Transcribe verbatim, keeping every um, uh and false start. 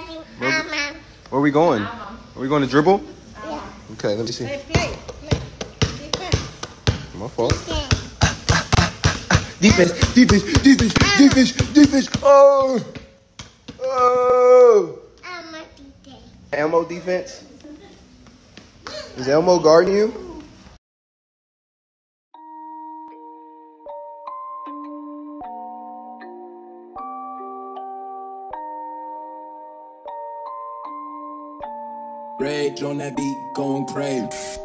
Where, where are we going? Are we going to Dribble? Yeah. Okay, let me see. Play, play, play. Defense. My fault. Defense, defense, defense, defense, defense. Oh! Oh! Elmo defense? Is Elmo guarding you? Rage on that beat, going crazy.